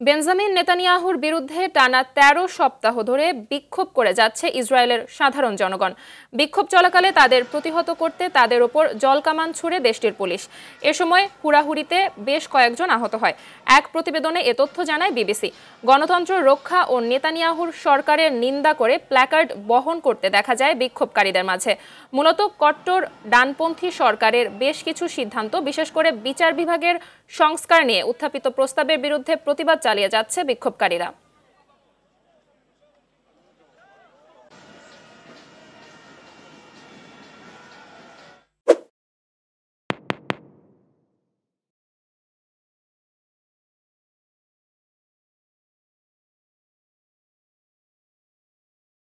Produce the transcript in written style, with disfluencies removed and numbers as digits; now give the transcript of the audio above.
Benjamin নেতানিয়াহুর বিরুদ্ধে টানা ১৩ সপ্তাহ ধরে বিক্ষোভ করে যাচ্ছে ইসরায়েলের সাধারণ জনগণ। বিক্ষোভ চলাকালে তাদের প্রতিহত করতে তাদের ওপর জলকামান ছুড়ে দেশটির পুলিশ। এ সময় হুড়াহুড়িতে বেশ কয়েকজন আহত হয়। এক প্রতিবেদনে এ তথ্য জানায় বিবিসি। গণতন্ত্র রক্ষা ও নেতানিয়াহুর সরকারের নিন্দা করে প্ল্যাকার্ড বহন করতে দেখা যায় বিক্ষোভকারীদের মাঝে। মূলত কট্টর ডানপন্থী সরকারের বেশ কিছু সিদ্ধান্ত, বিশেষ করে বিচার বিভাগের সংস্কার নিয়ে উত্থাপিত প্রস্তাবের বিরুদ্ধে প্রতিবাদ চালিয়ে যাচ্ছে বিক্ষোভকারীরা।